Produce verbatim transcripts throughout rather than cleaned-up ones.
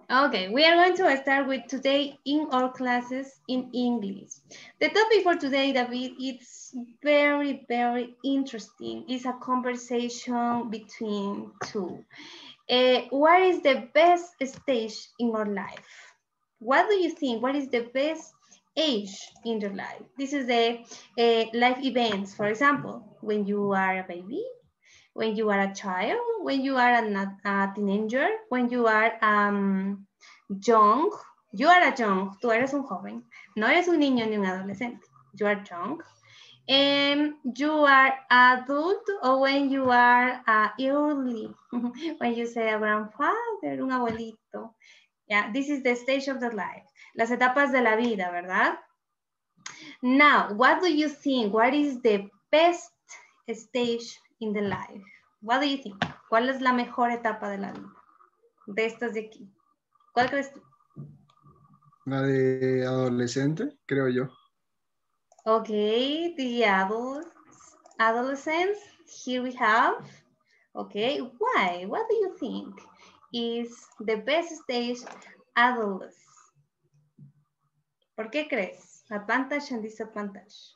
Okay, we are going to start with today in our classes in English. The topic for today, David, it's very, very interesting. It's a conversation between two. Uh, what is the best stage in our life? What do you think? What is the best age in your life? This is the uh, life events, for example, when you are a baby, when you are a child, when you are a, a teenager, when you are um, young, you are a young, tú eres un joven, no eres un niño ni un adolescente, you are young, and you are adult or when you are uh, early, when you say a grandfather, un abuelito. Yeah, this is the stage of the life, las etapas de la vida, ¿verdad? Now, what do you think? What is the best stage in the life? What do you think? ¿Cuál es la mejor etapa de la vida? De estas de aquí. ¿Cuál crees tú? La de adolescente, creo yo. Okay, the adults, adolescents, here we have. Okay, why? What do you think is the best stage adolescence? ¿Por qué crees? Advantage and disadvantage.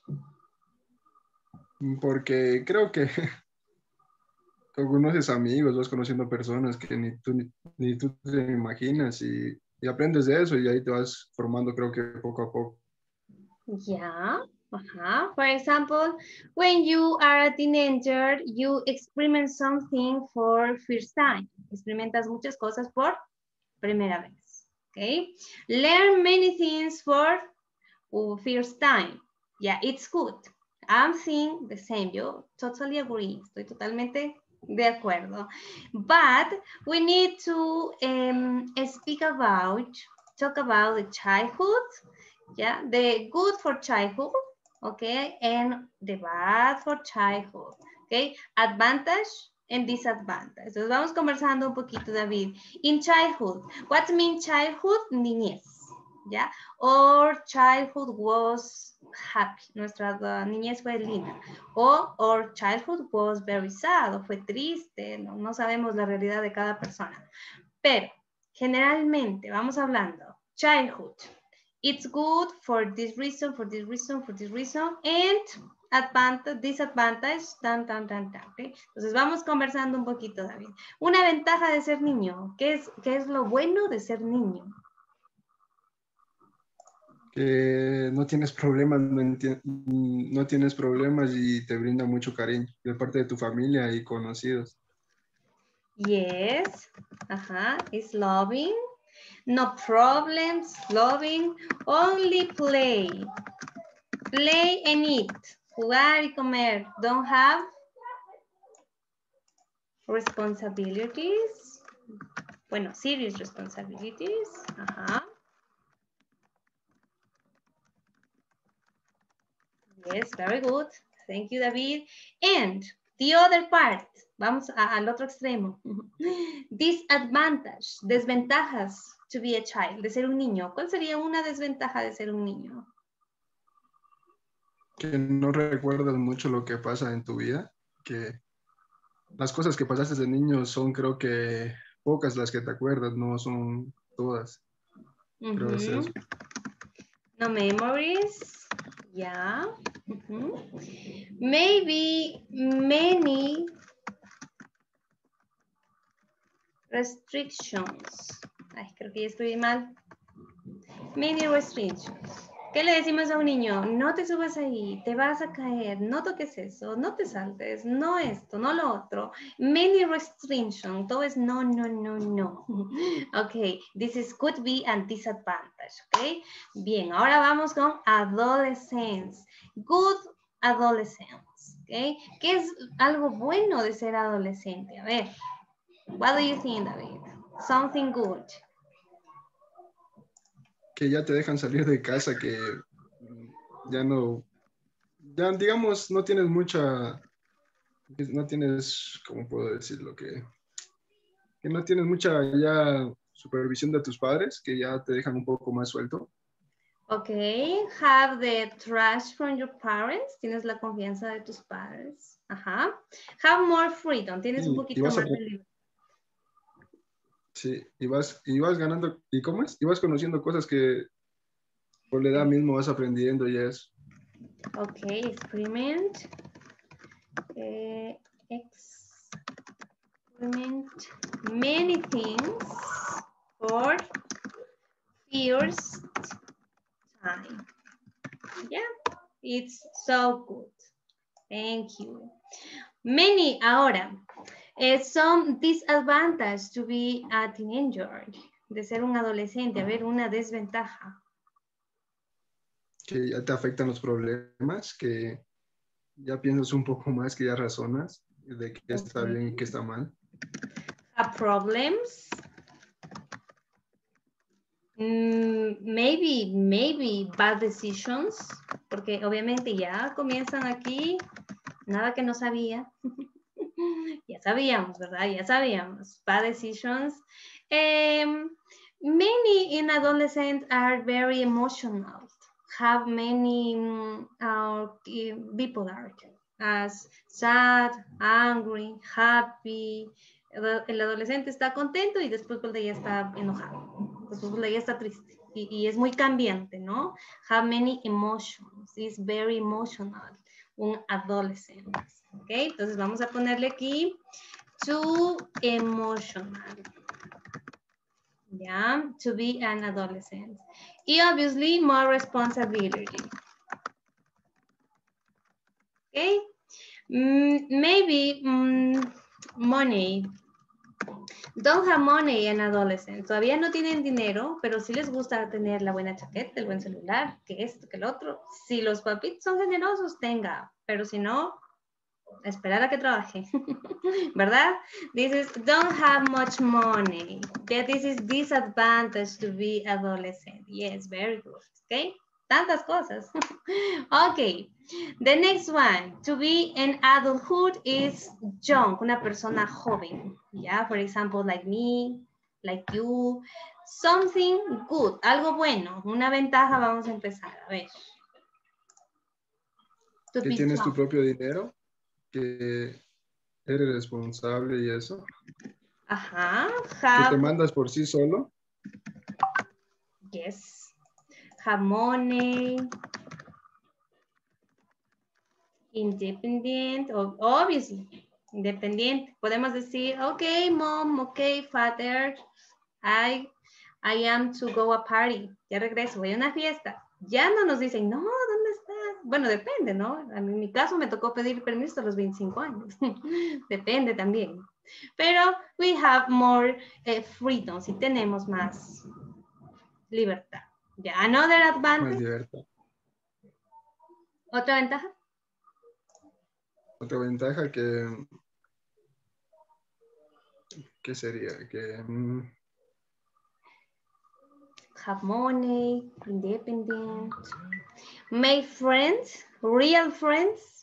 Porque creo que conoces amigos, vas conociendo personas que ni tú, ni, ni tú te imaginas y, y aprendes de eso y ahí te vas formando, creo que poco a poco. Yeah. Uh-huh. For example, when you are a teenager, you experiment something for first time. Experimentas muchas cosas por primera vez. Okay. Learn many things for first time. Yeah, it's good. I'm seeing the same. Yo totally agree. Estoy totalmente de acuerdo. But we need to um, speak about, talk about the childhood. Yeah, the good for childhood, okay, and the bad for childhood, okay, advantage and disadvantage. Entonces vamos conversando un poquito, David. In childhood, what means childhood? Niñez, yeah, or childhood was happy, nuestra niñez fue linda, o our childhood was very sad, o fue triste, no, no sabemos la realidad de cada persona, pero generalmente vamos hablando, childhood, it's good for this reason, for this reason, for this reason, and advantage, disadvantage, tan, tan, tan, tan, ¿okay? Entonces vamos conversando un poquito, David. Una ventaja de ser niño, ¿qué es, qué es lo bueno de ser niño? Que no tienes problemas, no, no tienes problemas y te brinda mucho cariño de parte de tu familia y conocidos. Yes, ajá, it's loving. No problems, loving, only play. Play and eat. Jugar y comer. Don't have responsibilities. Bueno, serious responsibilities. Ajá. Yes, very good. Thank you, David. And the other part. Vamos a, al otro extremo. Disadvantage. Desventajas to be a child. De ser un niño. ¿Cuál sería una desventaja de ser un niño? Que no recuerdas mucho lo que pasa en tu vida, que las cosas que pasaste de niño son creo que pocas las que te acuerdas, no son todas. Uh-huh. Creo que es eso. No memories, yeah. Uh-huh. Maybe many restrictions. Ay, creo que ya escribí mal. Many restrictions. ¿Qué le decimos a un niño? No te subas ahí, te vas a caer, no toques eso, no te saltes, no esto, no lo otro. Many restrictions, todo es no, no, no, no. Ok, this is could be a disadvantage, ok. Bien, ahora vamos con adolescence. Good adolescence, ok. ¿Qué es algo bueno de ser adolescente? A ver, what do you think, David? Something good. Que ya te dejan salir de casa, que ya no, ya digamos, no tienes mucha, no tienes, ¿cómo puedo decirlo? Que, que no tienes mucha ya supervisión de tus padres, que ya te dejan un poco más suelto. Okay, have the trust from your parents. Tienes la confianza de tus padres. Ajá. Have more freedom. Tienes Y, un y poquito vas más a, de libertad. Sí, y vas, y vas ganando, ¿y cómo es? Y vas conociendo cosas que por la edad mismo vas aprendiendo y eso. Ok, experiment. Eh, experiment many things for first time. Yeah, it's so good. Thank you. Many, ahora, eh, some disadvantage to be a teenager, de ser un adolescente, a ver, una desventaja. Que ya te afectan los problemas, que ya piensas un poco más, que ya razonas de qué está Okay. bien y qué está mal. Have problems. Mm, maybe, maybe bad decisions, porque obviamente ya comienzan aquí, nada que no sabía. Ya sabíamos, ¿verdad? Ya sabíamos. Bad decisions. Um, many in adolescents are very emotional, have many um, uh, bipolar, as sad, angry, happy. El, el adolescente está contento y después pues, ya está enojado. Después pues, ya está triste. Y, y es muy cambiante, ¿no? Have many emotions. Is very emotional. Un adolescente. ¿Ok? Entonces vamos a ponerle aquí too emotional. Yeah, to be an adolescent. Y obviously more responsibility. Okay? Mm, maybe mm, money. Don't have money en adolescent. Todavía no tienen dinero, pero sí les gusta tener la buena chaqueta, el buen celular, que esto, que el otro. Si los papitos son generosos, tenga. Pero si no, esperar a que trabaje, ¿verdad? This is don't have much money. That this is disadvantage to be adolescent. Yes, very good. Okay, tantas cosas. Okay, the next one, to be in adulthood is young, una persona joven. Yeah, for example, like me, like you. Something good, algo bueno, una ventaja, vamos a empezar, a ver. To Que be tienes tu young. propio dinero, que eres responsable y eso. Ajá, Que te have, mandas por sí solo. yes, have money, independent, obviously, independiente. Podemos decir, ok, mom, ok, father, I, I am to go a party. Ya regreso, voy a una fiesta. Ya no nos dicen, no, ¿dónde estás? Bueno, depende, ¿no? En mi caso me tocó pedir permiso a los veinticinco años. Depende también. Pero we have more eh, freedom, si tenemos más libertad. Ya, another Más advantage. libertad. ¿Otra ventaja? Otra ventaja que, ¿qué sería? Que mm, Have money, independent. Make friends, real friends.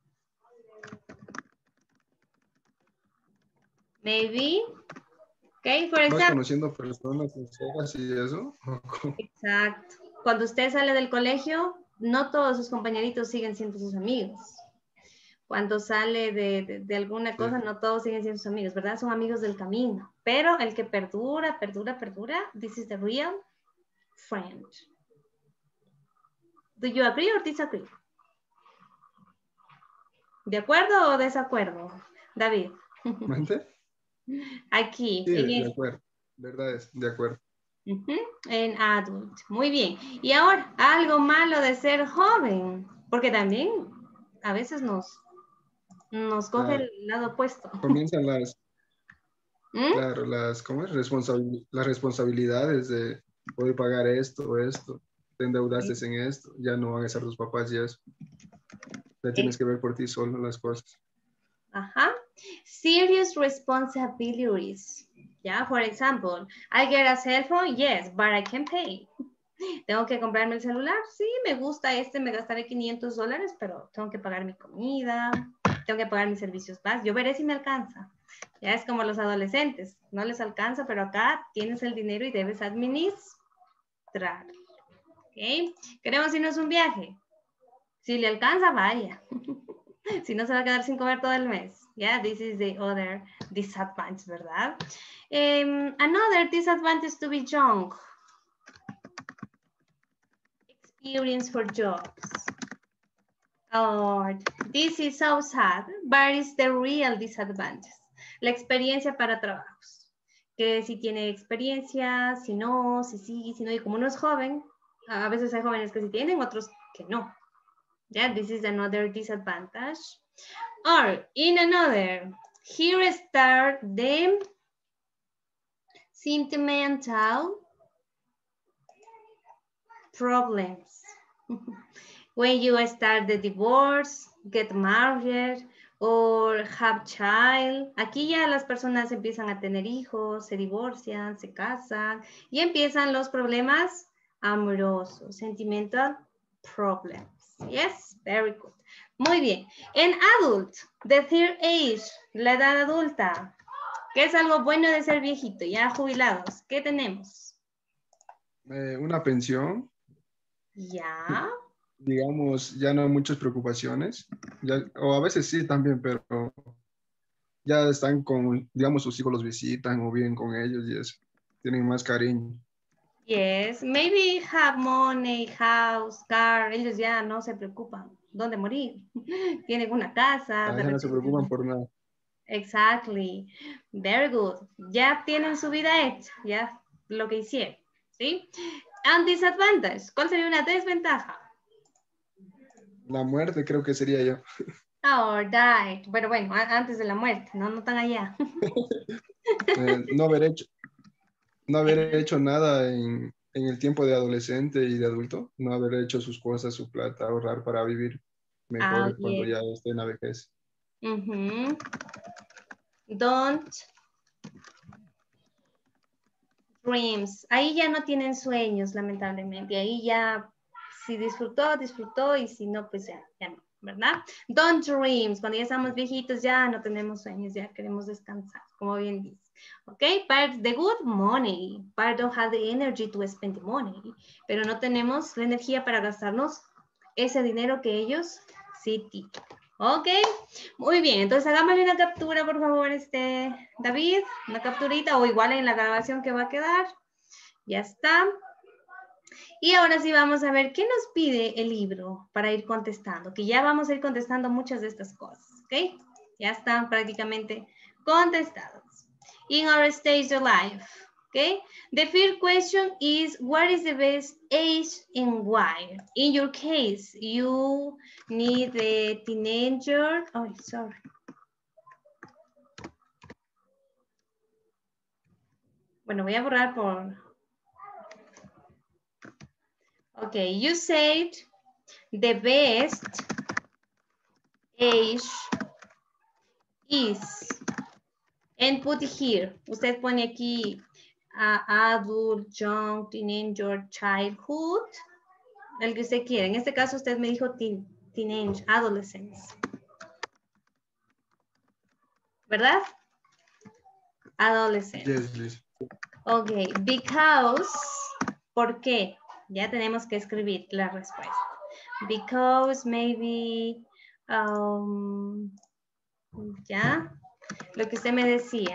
Maybe. Okay, for vas example. conociendo personas sinceras y eso. Exacto. Cuando usted sale del colegio, no todos sus compañeritos siguen siendo sus amigos. Cuando sale de, de, de alguna cosa, Sí. no todos siguen siendo sus amigos, ¿verdad? Son amigos del camino. Pero el que perdura, perdura, perdura, this is the real friend. Do you agree or disagree? ¿De acuerdo o desacuerdo, David? ¿Mente? Aquí, Sí, en de este. acuerdo. Verdad es, de acuerdo. Uh-huh. En adult. Muy bien. Y ahora, algo malo de ser joven, porque también a veces nos, nos coge Claro. el lado opuesto. Comienzan las, ¿Mm? claro, las, ¿cómo es? Responsabil- las responsabilidades de poder pagar esto o esto. Te endeudaste en esto, ya no van a ser tus papás y eso. Ya tienes que ver por ti solo las cosas. Ajá. Serious responsibilities. Yeah, for example, I get a cell phone, yes, but I can pay. Tengo que comprarme el celular, sí, me gusta este, me gastaré quinientos dólares, pero tengo que pagar mi comida, tengo que pagar mis servicios básicos. Yo veré si me alcanza. Ya es como los adolescentes, no les alcanza, pero acá tienes el dinero y debes administrar. ¿Ok? Queremos irnos un viaje. Si le alcanza, vaya. Si no, se va a quedar sin comer todo el mes. Yeah, this is the other disadvantage, ¿verdad? Um, another disadvantage to be young. Experience for jobs. Oh, this is so sad, but it's the real disadvantage. La experiencia para trabajos. Que si tiene experiencia, si no, si sí, si no, y como uno es joven, a veces hay jóvenes que sí tienen, otros que no. Yeah, this is another disadvantage. Or, in another, here start the sentimental problems. When you start the divorce, get married, or have child. Aquí ya las personas empiezan a tener hijos, se divorcian, se casan, y empiezan los problemas amorosos, sentimental problems. Yes, very good. Muy bien. En adult, the third age, la edad adulta. ¿Qué es algo bueno de ser viejito? Ya jubilados. ¿Qué tenemos? Eh, una pensión. Ya. Digamos, ya no hay muchas preocupaciones. Ya, o a veces sí también, pero ya están con, digamos, sus hijos los visitan o viven con ellos y eso. Tienen más cariño. Yes, maybe have money, house, car. Ellos ya no se preocupan dónde morir. Tienen una casa. Ya, De ya no se repente. preocupan por nada. Exactly. Very good. Ya tienen su vida hecha, ya lo que hicieron, ¿sí? And disadvantage. ¿Cuál sería una desventaja? La muerte creo que sería yo. Or died. Pero bueno, a- antes de la muerte, no, no tan allá. Eh, no haber hecho, no haber hecho nada en, en el tiempo de adolescente y de adulto. No haber hecho sus cosas, su plata, ahorrar para vivir Ah, mejor cuando yeah. ya esté en la vejez. Mhm. Don't dreams. Ahí ya no tienen sueños, lamentablemente. Ahí ya, si disfrutó, disfrutó, y si no, pues ya, ya no, ¿verdad? Don't dreams. Cuando ya estamos viejitos, ya no tenemos sueños, ya queremos descansar, como bien dice. ¿Ok? But the good money. But don't have the energy to spend the money. Pero no tenemos la energía para gastarnos ese dinero que ellos sí tienen. Ok, muy bien, entonces hagámosle una captura, por favor, este, David, una capturita, o igual en la grabación que va a quedar. Ya está. Y ahora sí vamos a ver qué nos pide el libro para ir contestando, que ya vamos a ir contestando muchas de estas cosas, ¿ok? Ya están prácticamente contestados. In our stage of life, okay? The first question is, what is the best age and why? In your case, you need a teenager. Oh, sorry. Bueno, voy a borrar por... Okay, you said the best age is, and put here. Usted pone aquí uh, adult, young, teenager, childhood, el que usted quiera. En este caso usted me dijo teen, teenage, adolescence. ¿Verdad? Adolescence. Yes, yes. Ok, because, ¿por qué? Ya tenemos que escribir la respuesta. Because maybe, um, ya, lo que usted me decía.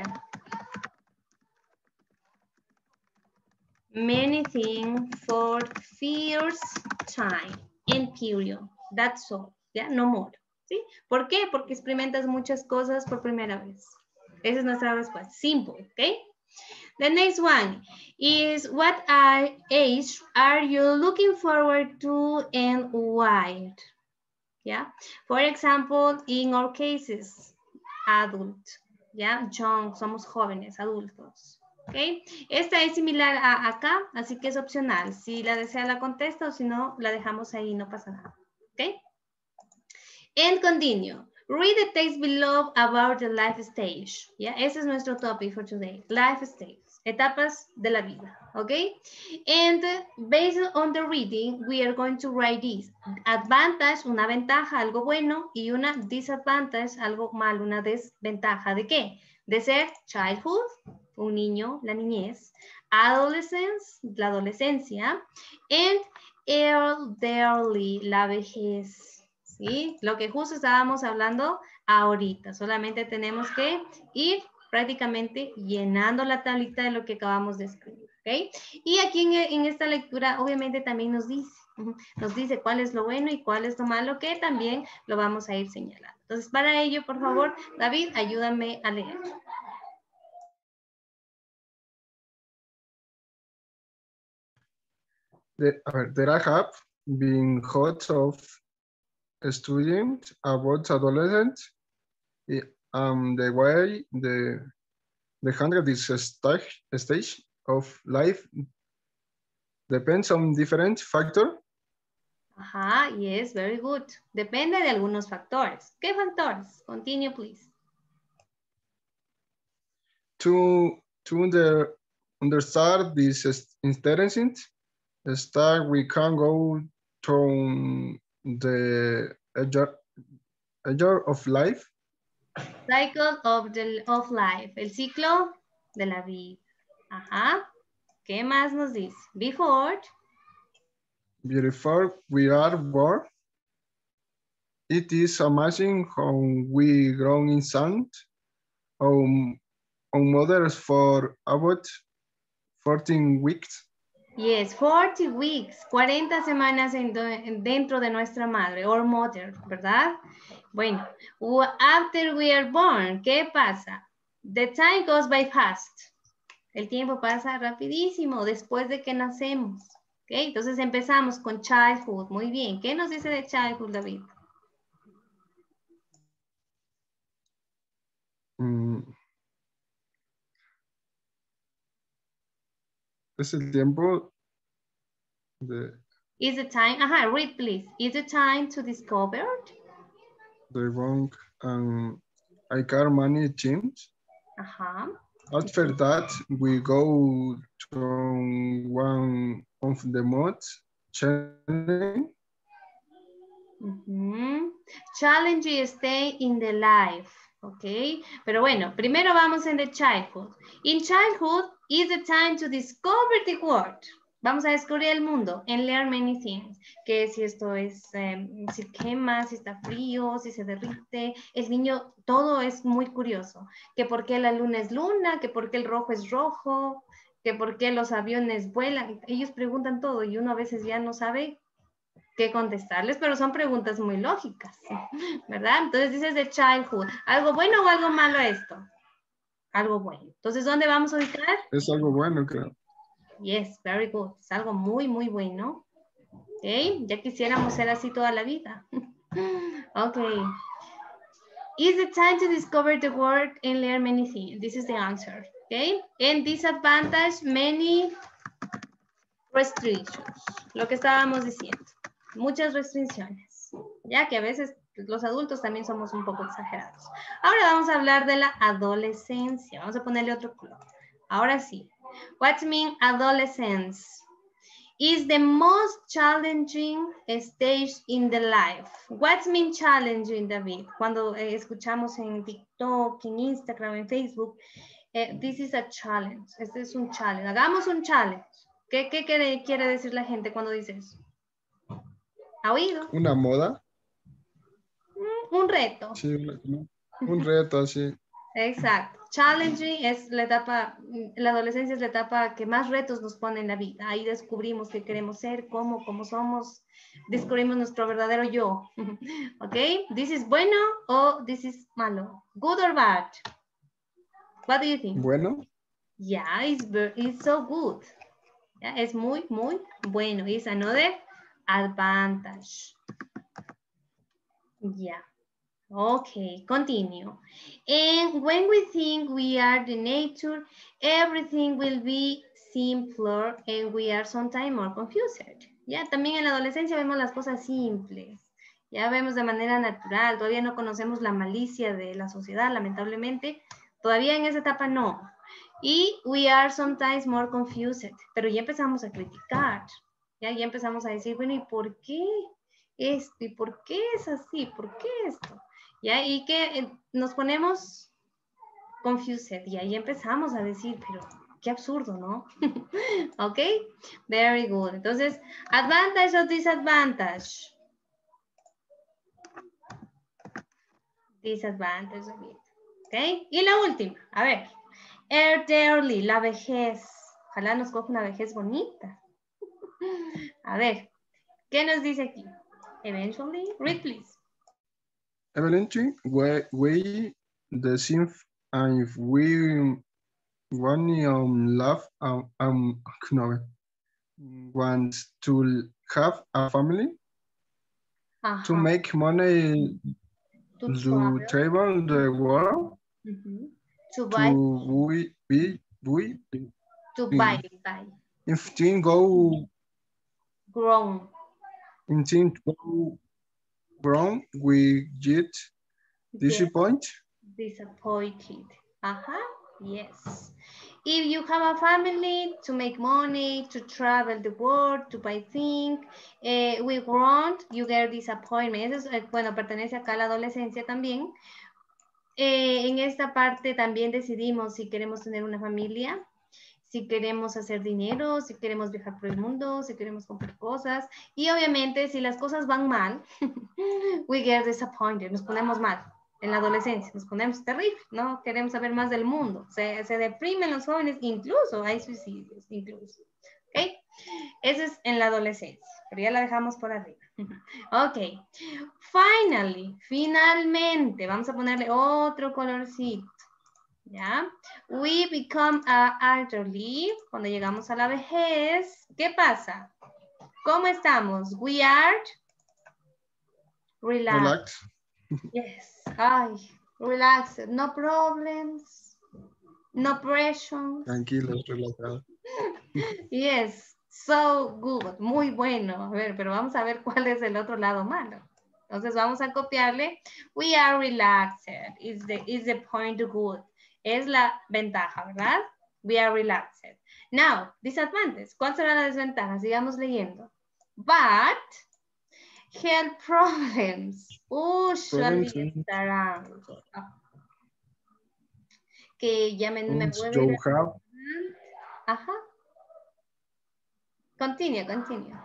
Many things for first time and period. That's all. Ya, no more. ¿Sí? ¿Por qué? Porque experimentas muchas cosas por primera vez. Esa es nuestra respuesta. Simple, ¿ok? The next one is, what are, age are you looking forward to and why? Yeah. For example, in our cases, adult, yeah, young, somos jóvenes, adultos. Okay. Esta es similar a acá, así que es opcional. Si la desea la contesta, o si no, la dejamos ahí, no pasa nada. Okay. And continue. Read the text below about the life stage. Yeah, ese es nuestro topic for today. Life stage, etapas de la vida. Okay. And based on the reading, we are going to write this. Advantage, una ventaja, algo bueno, y una disadvantage, algo malo, una desventaja. ¿De qué? De ser childhood, un niño, la niñez, adolescence, la adolescencia, and elderly, la vejez. ¿Sí? Lo que justo estábamos hablando ahorita. Solamente tenemos que ir prácticamente llenando la tablita de lo que acabamos de escribir, ¿ok? Y aquí en, en esta lectura obviamente también nos dice, nos dice cuál es lo bueno y cuál es lo malo, que también lo vamos a ir señalando. Entonces, para ello, por favor, David, ayúdame a leer. The, a ver, there have been lots of studying about adolescents and the way the, the handle this stage, stage of life depends on different factors. Ajá, yes, very good. Depende de algunos factores. ¿Qué factores? Continue, please. To, to under, understand this interesting start, we can go to the age, age of life. Cycle of, the, of life. El ciclo de la vida. Ajá. ¿Qué más nos dice? Before. Before we are born, it is amazing how we grow in sand on, on mothers for about fourteen weeks. Yes, forty weeks, cuarenta semanas en, dentro de nuestra madre, or mother, ¿verdad? Bueno, after we are born, ¿qué pasa? The time goes by fast. El tiempo pasa rapidísimo después de que nacemos. ¿Okay? Entonces empezamos con childhood. Muy bien. ¿Qué nos dice de childhood, David? Mm. Es el tiempo de... Is the time, ajá, read please. Is the time to discover? The wrong and I car many teams. Ajá. After that, we go to one of the modes, challenge. Uh-huh. Challenge y stay in the life. Ok. Pero bueno, primero vamos en the childhood. In childhood is the time to discover the world. Vamos a descubrir el mundo and learn many things. Que si esto es, eh, si quema, si está frío, si se derrite. El niño, todo es muy curioso. Que por qué la luna es luna, que por qué el rojo es rojo, que por qué los aviones vuelan. Ellos preguntan todo y uno a veces ya no sabe qué contestarles, pero son preguntas muy lógicas, ¿verdad? Entonces dices de childhood, ¿algo bueno o algo malo esto? Algo bueno. Entonces, ¿dónde vamos a ubicar? Es algo bueno, creo. Yes, very good. Es algo muy, muy bueno. Ok, ya quisiéramos ser así toda la vida. Ok. Is the time to discover the world and learn many things. This is the answer. Okay. And disadvantage, many restrictions. Lo que estábamos diciendo. Muchas restricciones, ya que a veces los adultos también somos un poco exagerados. Ahora vamos a hablar de la adolescencia. Vamos a ponerle otro color. Ahora sí. What mean adolescence? Is the most challenging stage in the life. What mean challenging, David? Cuando eh, escuchamos en TikTok, en Instagram, en Facebook, eh, this is a challenge. Este es un challenge. Hagamos un challenge. ¿Qué, qué quiere, quiere decir la gente cuando dice eso? ¿Ha oído? Una moda. Mm, un reto. Sí, un reto, sí. Exacto. Challenging es la etapa, la adolescencia es la etapa que más retos nos pone en la vida. Ahí descubrimos qué queremos ser, cómo, cómo somos, descubrimos nuestro verdadero yo. ¿Ok? ¿This is bueno o this is malo? Good or bad? What do you think? Bueno. Yeah, it's, it's so good. Yeah, es muy, muy bueno. It's another advantage. Yeah. Okay, continue. And when we think we are the nature, everything will be simpler and we are sometimes more confused. Ya, también en la adolescencia vemos las cosas simples. Ya vemos de manera natural. Todavía no conocemos la malicia de la sociedad, lamentablemente. Todavía en esa etapa no. Y we are sometimes more confused. Pero ya empezamos a criticar. Ya, ya empezamos a decir, bueno, ¿y por qué esto? ¿Y por qué es así? ¿Por qué esto? ¿Ya? Y que eh, nos ponemos confused y ahí empezamos a decir, pero qué absurdo, ¿no? ¿Ok? Very good. Entonces, advantage o disadvantage. Disadvantage of it. ¿Ok? Y la última, a ver. Elderly, la vejez. Ojalá nos coja una vejez bonita. A ver, ¿qué nos dice aquí? Eventually, read please. Eventually, we, we the same and if we want um love um, um no, want to have a family Ajá. to make money To to travel. travel the world Mm-hmm. To buy. to we we we To buy. buy. if thing go Grown. in thing go wrong we get disappoint. Yes. Disappointed. Uh-huh. Yes. If you have a family to make money, to travel the world, to buy things, eh, we want, you get disappointment. Eso es, bueno, pertenece acá a la adolescencia también. Eh, en esta parte también decidimos si queremos tener una familia, si queremos hacer dinero, si queremos viajar por el mundo, si queremos comprar cosas. Y obviamente si las cosas van mal, we get disappointed, nos ponemos mal. En la adolescencia nos ponemos terrible, ¿no? Queremos saber más del mundo. Se, se deprimen los jóvenes, incluso hay suicidios, incluso. ¿Ok? Eso es en la adolescencia, pero ya la dejamos por arriba. Ok. Finally, finalmente, vamos a ponerle otro colorcito. ¿Ya? We become a elderly. Cuando llegamos a la vejez, ¿qué pasa? ¿Cómo estamos? We are relaxed. Relax. Yes. Ay, relaxed. No problems. No pressure. Tranquilos, relajados. Yes. So good. Muy bueno. A ver, pero vamos a ver cuál es el otro lado malo. Entonces vamos a copiarle. We are relaxed. Is the, is the point good. Es la ventaja, ¿verdad? We are relaxed. Now, disadvantage. ¿Cuál será la desventaja? Sigamos leyendo. But health problems usually estarán. Que ya me, me puedo ir. Have... Ajá. Continue, continue.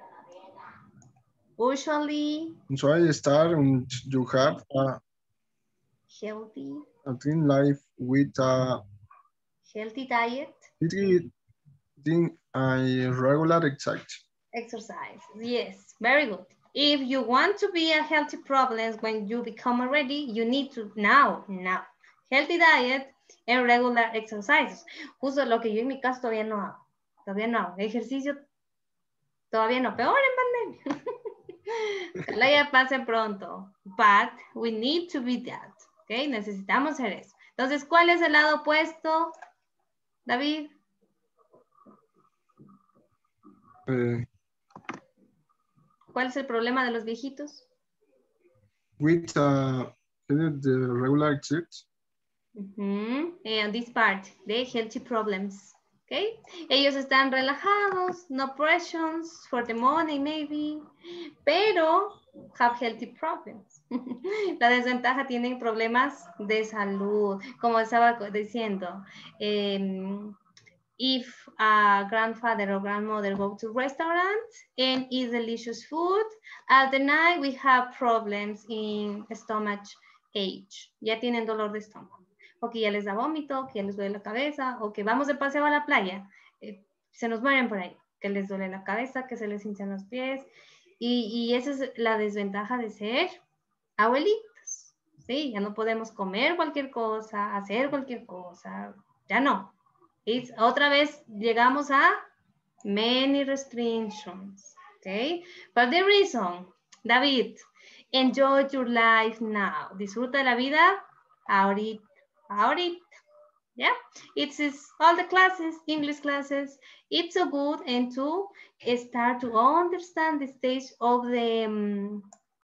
Usually. So I start and you have a healthy. A thin life with a healthy diet. Eating a regular exercise. Exercise. Yes, very good. If you want to be a healthy problem when you become ready, you need to now, now. Healthy diet and regular exercises. Justo lo que yo en mi caso todavía no hago. Todavía no hago. Ejercicio todavía no. Peor en pandemia. Ojalá ya pase pronto. But we need to be that. Okay, necesitamos hacer eso. Entonces, ¿cuál es el lado opuesto, David? Eh, ¿Cuál es el problema de los viejitos? With uh, the regular exercise. Uh-huh. And this part, the healthy problems. Okay, ellos están relajados, no pressures for the money maybe, pero have healthy problems. La desventaja, tienen problemas de salud, como estaba diciendo. Um, if a grandfather or grandmother go to restaurant and eat delicious food, at the night we have problems in stomach ache. Ya tienen dolor de estómago. O que ya les da vómito, que ya les duele la cabeza, o que vamos de paseo a la playa, eh, se nos mueren por ahí, que les duele la cabeza, que se les hinchan los pies, y, y esa es la desventaja de ser abuelitos, ¿sí? Ya no podemos comer cualquier cosa, hacer cualquier cosa, ya no. Y otra vez llegamos a many restrictions, ¿ok? But the reason, David, enjoy your life now, disfruta de la vida ahorita. Ahorita, yeah, it's all the classes, English classes. It's so good and to start to understand the stage of the um,